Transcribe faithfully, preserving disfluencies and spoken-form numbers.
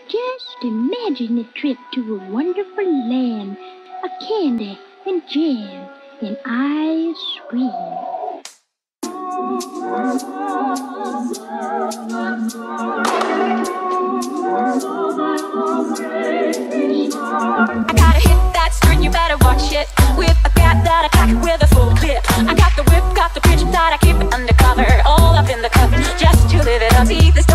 Just imagine a trip to a wonderful land of candy and jam and ice cream. I gotta hit that string, you better watch it. With a cat that I pack with a full clip. I got the whip, got the pitch that I keep it undercover. All up in the cup, just to live it up. Eat this